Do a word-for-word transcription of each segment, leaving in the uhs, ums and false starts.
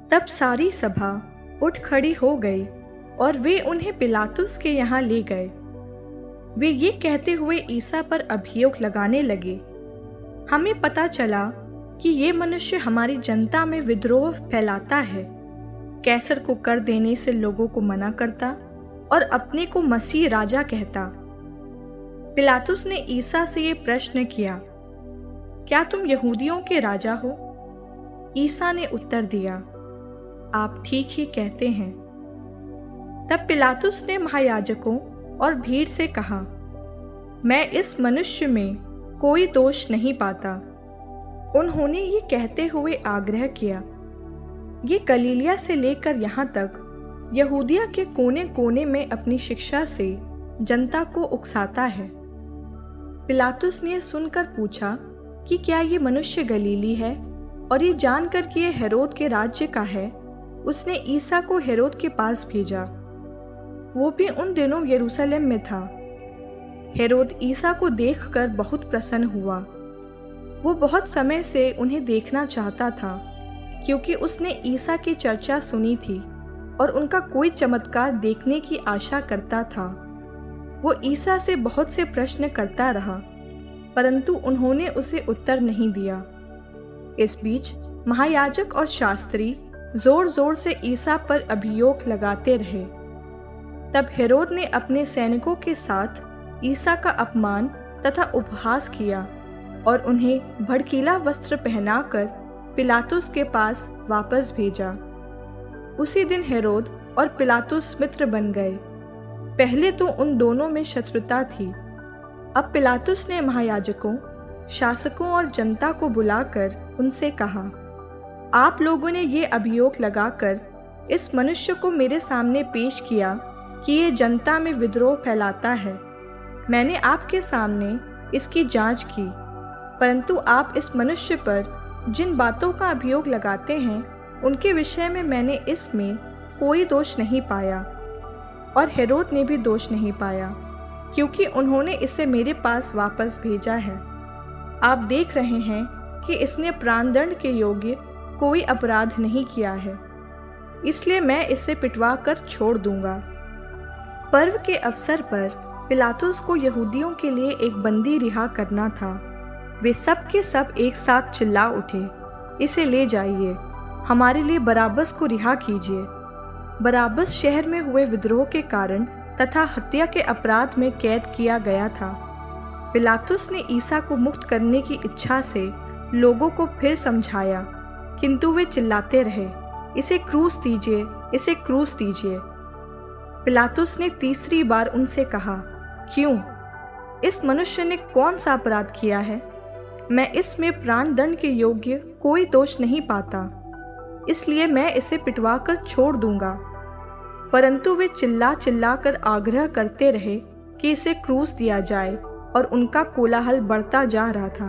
तब सारी सभा उठ खड़ी हो गई और वे उन्हें पिलातुस के यहाँ ले गए। वे ये कहते हुए ईसा पर अभियोग लगाने लगे, हमें पता चला कि ये मनुष्य हमारी जनता में विद्रोह फैलाता है, कैसर को कर देने से लोगों को मना करता और अपने को मसीह राजा कहता। पिलातुस ने ईसा से ये प्रश्न किया, क्या तुम यहूदियों के राजा हो? ईसा ने उत्तर दिया, आप ठीक ही कहते हैं। तब पिलातुस ने महायाजकों और भीड़ से कहा, मैं इस मनुष्य में कोई दोष नहीं पाता। उन्होंने ये कहते हुए आग्रह किया, ये गलीलिया से लेकर यहाँ तक यहूदिया के कोने कोने में अपनी शिक्षा से जनता को उकसाता है। पिलातुस ने सुनकर पूछा कि क्या ये मनुष्य गलीली है, और ये जानकर कि ये हेरोद के राज्य का है, उसने ईसा को हेरोद के पास भेजा। वो भी उन दिनों यरूशलेम में था। हेरोद ईसा को देखकर बहुत प्रसन्न हुआ। वो बहुत समय से उन्हें देखना चाहता था, क्योंकि उसने ईसा की चर्चा सुनी थी और उनका कोई चमत्कार देखने की आशा करता था। वो ईसा से बहुत से प्रश्न करता रहा, परंतु उन्होंने उसे उत्तर नहीं दिया। इस बीच महायाजक और शास्त्री जोर जोर से ईसा पर अभियोग लगाते रहे। तब हेरोद ने अपने सैनिकों के साथ ईसा का अपमान तथा उपहास किया और उन्हें भड़कीला वस्त्र पहनाकर पिलातुस के पास वापस भेजा। उसी दिन हेरोद और पिलातुस मित्र बन गए। पहले तो उन दोनों में शत्रुता थी। अब पिलातुस ने महायाजकों, शासकों और जनता को बुलाकर उनसे कहा, आप लोगों ने ये अभियोग लगाकर इस मनुष्य को मेरे सामने पेश किया कि ये जनता में विद्रोह फैलाता है। मैंने आपके सामने इसकी जांच की, परंतु आप इस मनुष्य पर जिन बातों का अभियोग लगाते हैं उनके विषय में मैंने इसमें कोई दोष नहीं पाया, और हेरोद ने भी दोष नहीं पाया, क्योंकि उन्होंने इसे मेरे पास वापस भेजा है। आप देख रहे हैं कि इसने प्राणदंड के योग्य कोई अपराध नहीं किया है, इसलिए मैं इसे पिटवा कर छोड़ दूंगा। पर्व के अवसर पर पिलातुस को यहूदियों के लिए एक बंदी रिहा करना था। वे सब के सब एक साथ चिल्ला उठे, इसे ले जाइए, हमारे लिए बराबस को रिहा कीजिए। बराबस शहर में हुए विद्रोह के कारण तथा हत्या के अपराध में कैद किया गया था। पिलातुस ने ईसा को मुक्त करने की इच्छा से लोगों को फिर समझाया, किंतु वे चिल्लाते रहे, इसे क्रूस दीजिए, इसे क्रूस दीजिए। पिलातुस ने तीसरी बार उनसे कहा, क्यों? इस मनुष्य ने कौन सा अपराध किया है? मैं इसमें प्राणदंड के योग्य कोई दोष नहीं पाता, इसलिए मैं इसे पिटवा कर छोड़ दूंगा। परंतु वे चिल्ला चिल्ला कर आग्रह करते रहे कि इसे क्रूस दिया जाए, और उनका कोलाहल बढ़ता जा रहा था।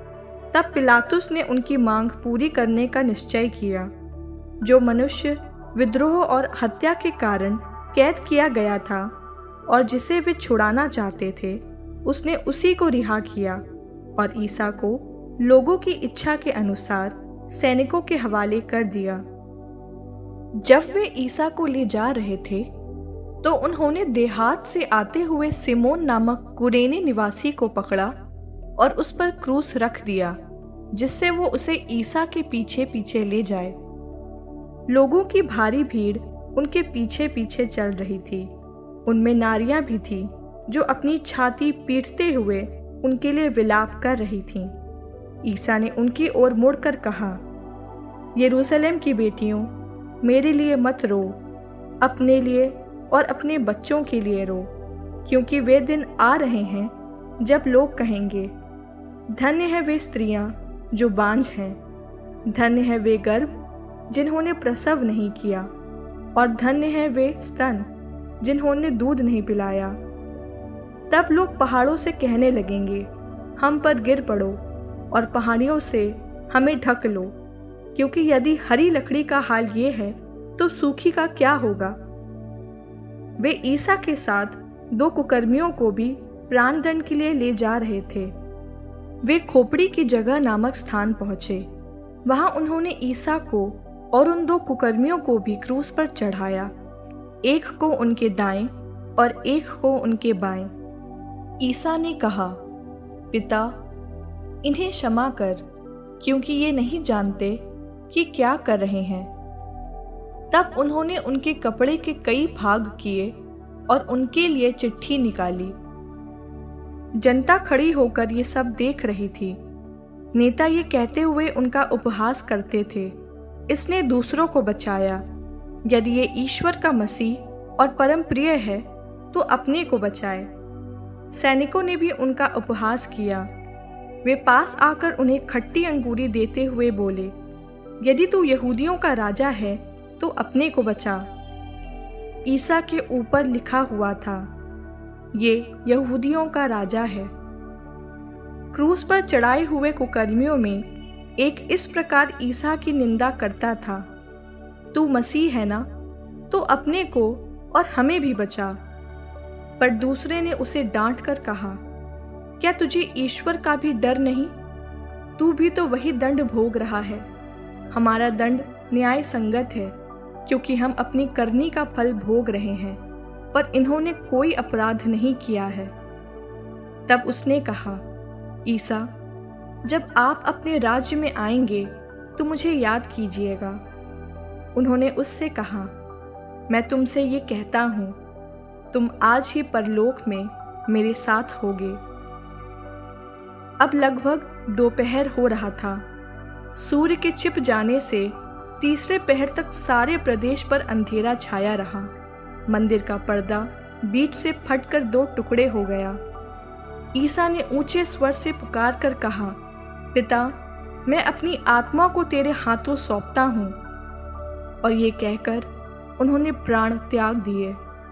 तब पिलातुस ने उनकी मांग पूरी करने का निश्चय किया। जो मनुष्य विद्रोह और हत्या के कारण कैद किया गया था और जिसे वे छुड़ाना चाहते थे, उसने उसी को रिहा किया और ईसा को लोगों की इच्छा के अनुसार सैनिकों के हवाले कर दिया। जब वे ईसा को ले जा रहे थे तो उन्होंने देहात से आते हुए सिमोन नामक कुरेनी निवासी को पकड़ा और उस पर क्रूस रख दिया, जिससे वो उसे ईसा के पीछे पीछे ले जाए। लोगों की भारी भीड़ उनके पीछे पीछे चल रही थी। उनमें नारियां भी थीं जो अपनी छाती पीटते हुए उनके लिए विलाप कर रही थीं। ईसा ने उनकी ओर मुड़कर कहा, यरूशलेम की बेटियों, मेरे लिए मत रो, अपने लिए और अपने बच्चों के लिए रो, क्योंकि वे दिन आ रहे हैं जब लोग कहेंगे, धन्य है वे स्त्रियां जो बांझ हैं, धन्य है वे गर्भ जिन्होंने प्रसव नहीं किया, और धन्य है वे स्तन जिन्होंने दूध नहीं पिलाया। तब लोग पहाड़ों से कहने लगेंगे, हम पर गिर पड़ो, और पहाड़ियों से हमें ढक लो, क्योंकि यदि हरी लकड़ी का हाल ये है तो सूखी का क्या होगा। वे ईसा के साथ दो कुकर्मियों को भी प्राणदंड के लिए ले जा रहे थे। वे खोपड़ी की जगह नामक स्थान पहुंचे। वहां उन्होंने ईसा को और उन दो कुकर्मियों को भी क्रूस पर चढ़ाया, एक को उनके दाएं और एक को उनके बाएं। ईसा ने कहा, पिता, इन्हें क्षमा कर, क्योंकि ये नहीं जानते कि क्या कर रहे हैं। तब उन्होंने उनके कपड़े के कई भाग किए और उनके लिए चिट्ठी निकाली। जनता खड़ी होकर ये सब देख रही थी। नेता ये कहते हुए उनका उपहास करते थे, इसने दूसरों को बचाया। यदि ये ईश्वर का मसीह और परम प्रिय है तो अपने को बचाए। सैनिकों ने भी उनका उपहास किया। वे पास आकर उन्हें खट्टी अंगूरी देते हुए बोले, यदि तू यहूदियों का राजा है तो अपने को बचा। ईसा के ऊपर लिखा हुआ था, ये यहूदियों का राजा है। क्रूस पर चढ़ाए हुए कुकर्मियों में एक इस प्रकार ईसा की निंदा करता था, तू मसीह है ना, तो अपने को और हमें भी बचा। पर दूसरे ने उसे डांट कर कहा, क्या तुझे ईश्वर का भी डर नहीं? तू भी तो वही दंड भोग रहा है। हमारा दंड न्याय संगत है, क्योंकि हम अपनी करनी का फल भोग रहे हैं, पर इन्होंने कोई अपराध नहीं किया है। तब उसने कहा, ईसा, जब आप अपने राज्य में आएंगे तो मुझे याद कीजिएगा। उन्होंने उससे कहा, मैं तुमसे ये कहता हूँ, तुम आज ही परलोक में मेरे साथ होगे। अब लगभग दोपहर हो रहा था। सूर्य के छिप जाने से तीसरे पहर तक सारे प्रदेश पर अंधेरा छाया रहा। मंदिर का पर्दा बीच से फटकर दो टुकड़े हो गया। ईसा ने ऊंचे स्वर से पुकार कर कहा, पिता, मैं अपनी आत्मा को तेरे हाथों सौंपता हूँ। और ये कहकर उन्होंने प्राण त्याग दिए।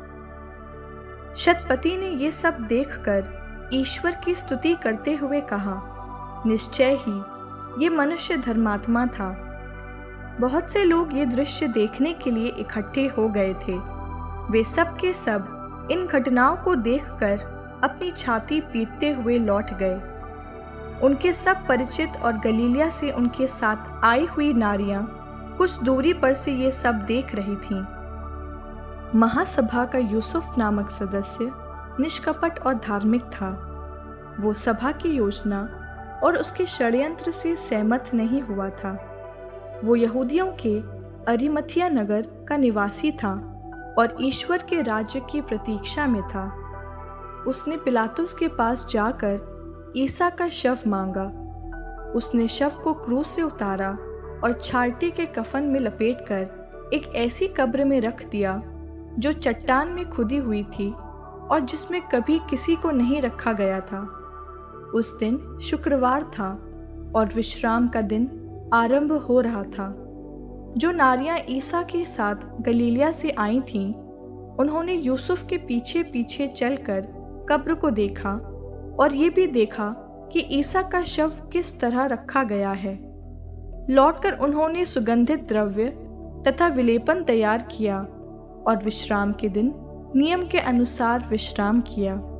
शतपति ने ये सब देखकर ईश्वर की स्तुति करते हुए कहा, निश्चय ही ये मनुष्य धर्मात्मा था। बहुत से लोग ये दृश्य देखने के लिए इकट्ठे हो गए थे। वे सब के सब इन घटनाओं को देखकर अपनी छाती पीटते हुए लौट गए। उनके सब परिचित और गलीलिया से उनके साथ आई हुई नारियां कुछ दूरी पर से ये सब देख रही थीं। महासभा का यूसुफ नामक सदस्य निष्कपट और धार्मिक था। वो सभा की योजना और उसके षड्यंत्र से सहमत नहीं हुआ था। वो यहूदियों के अरिमथिया नगर का निवासी था और ईश्वर के राज्य की प्रतीक्षा में था। उसने पिलातुस के पास जाकर ईसा का शव मांगा। उसने शव को क्रूस से उतारा और छालटी के कफन में लपेटकर एक ऐसी कब्र में रख दिया जो चट्टान में खुदी हुई थी और जिसमें कभी किसी को नहीं रखा गया था। उस दिन शुक्रवार था और विश्राम का दिन आरंभ हो रहा था। जो नारियां ईसा के साथ गलीलिया से आई थीं, उन्होंने यूसुफ के पीछे पीछे चलकर कब्र को देखा और ये भी देखा कि ईसा का शव किस तरह रखा गया है। लौटकर उन्होंने सुगंधित द्रव्य तथा विलेपन तैयार किया और विश्राम के दिन नियम के अनुसार विश्राम किया।